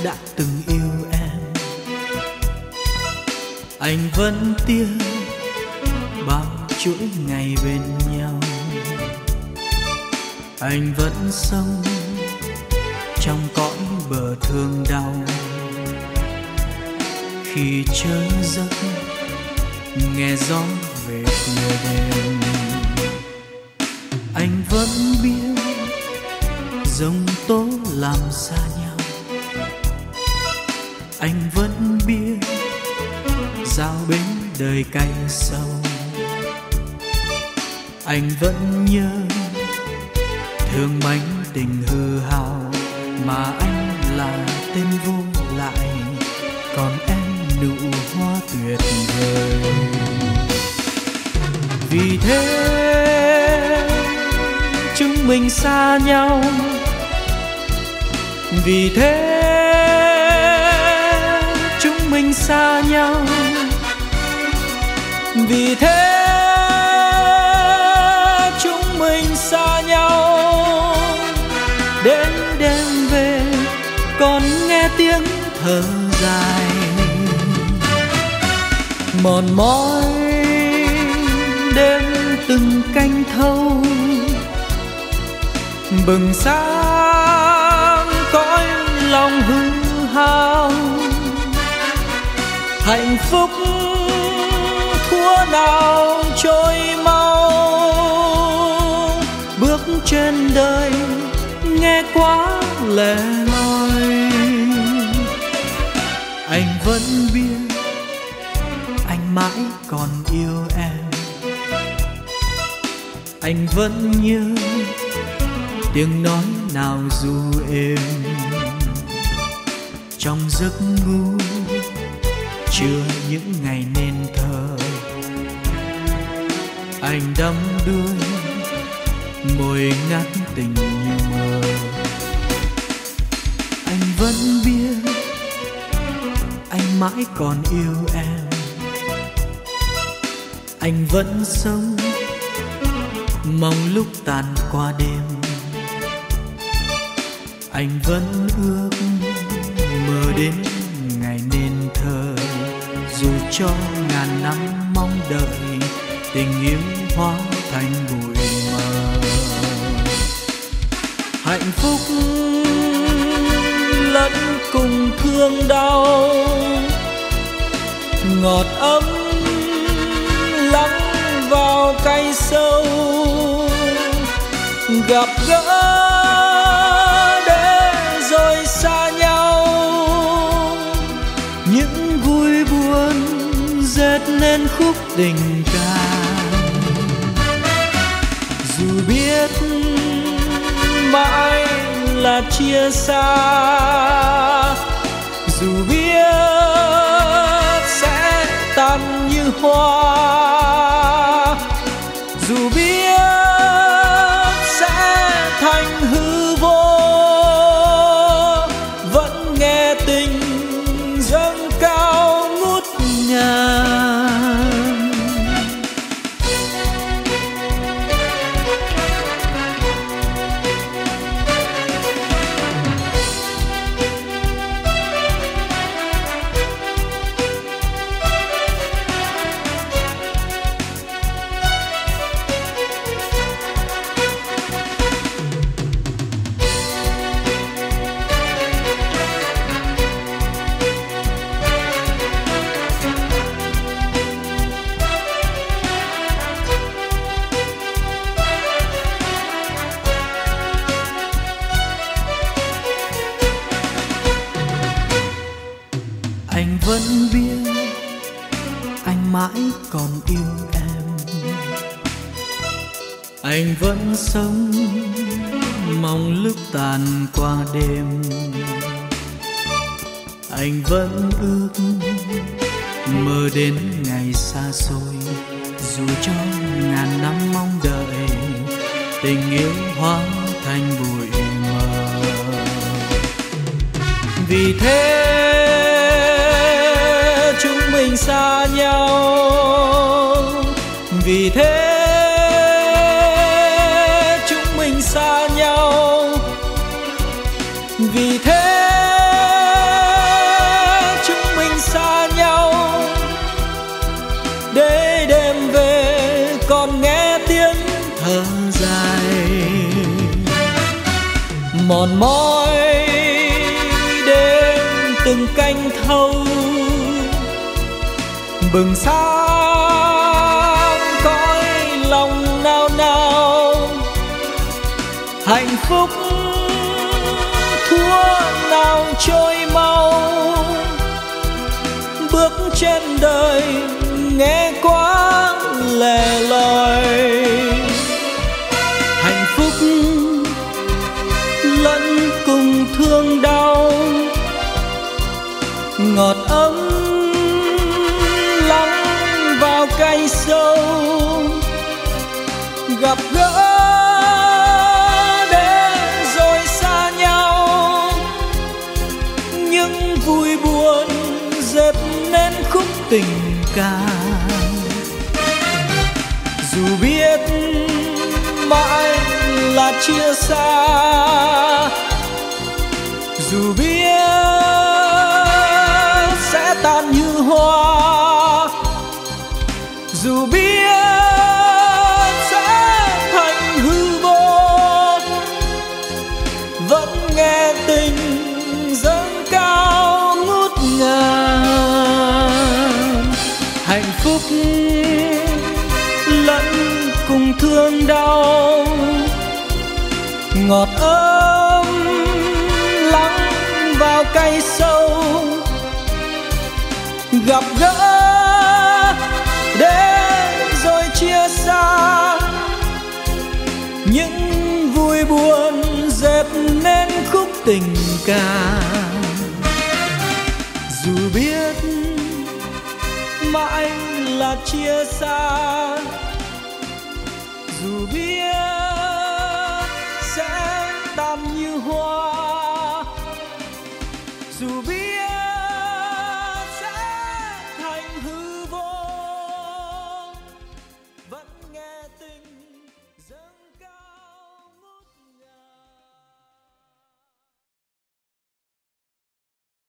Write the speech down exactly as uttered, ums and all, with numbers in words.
đã từng yêu em. Anh vẫn tiếc bao chuỗi ngày bên nhau. Anh vẫn sống trong cõi bờ thương đau. Khi chớ giấc nghe gió về khuya đêm, anh vẫn biết giông tố làm xa nhau. Anh vẫn biết giao bến đời cay sâu. Anh vẫn nhớ thương mảnh tình hư hao mà anh là tên vô lại, còn em nụ hoa tuyệt vời. Vì thế chúng mình xa nhau. Vì thế chúng mình xa nhau. Vì thế chúng mình xa nhau. Đến đêm về còn nghe tiếng thở dài, mòn mỏi đêm từng canh thâu, bừng sáng cõi lòng hư hao. Hạnh phúc thua nào trôi mau, bước trên đời nghe quá lẻ loi. Anh vẫn biết anh mãi còn yêu em. Anh vẫn nhớ tiếng nói nào du êm trong giấc ngủ chưa những ngày nên thơ. Anh đắm đuối môi ngát tình như mơ. Anh vẫn biết anh mãi còn yêu em. Anh vẫn sống mong lúc tàn qua đêm. Anh vẫn ước mơ đến ngày nên thơ, dù cho ngàn năm mong đợi tình yêu hóa thành bụi mờ. Hạnh phúc lẫn cùng thương đau, ngọt ấm lắng vào cay sâu. Gặp gỡ để rồi xa nhau, những vui buồn dệt nên khúc tình ca. Dù biết mãi là chia xa, dù biết sẽ tan như hoa, dù biết sẽ thành hư vô, vẫn nghe tình dâng cao ngút ngàn. Anh vẫn biết anh mãi còn yêu em. Anh vẫn sống mong lúc tàn qua đêm. Anh vẫn ước mơ đến ngày xa xôi, dù cho ngàn năm mong đợi tình yêu hóa thành bụi mờ. Vì thế chúng mình xa nhau. Vì thế chúng mình xa nhau. Vì thế mòn mỏi đến từng canh thâu, bừng sáng cõi lòng nao nao. Hạnh phúc thua nào trôi mau, bước trên đời nghe quá lẻ loi. Hạnh phúc lẫn cùng thương đau, ngọt ấm lắng vào cay sâu. Gặp gỡ đến rồi xa nhau, những vui buồn dệt nên khúc tình ca. Dù biết mãi là chia xa, dù biết sẽ tan như hoa, dù biết sẽ thành hư vô, vẫn nghe tình dâng cao ngút ngàn. Hạnh phúc lẫn cùng thương đau, ngọt ấm lắng vào cay sâu. Gặp gỡ đến rồi chia xa, những vui buồn dệt nên khúc tình ca. Dù biết mãi là chia xa, dù biết sẽ tan như hoa, dù biết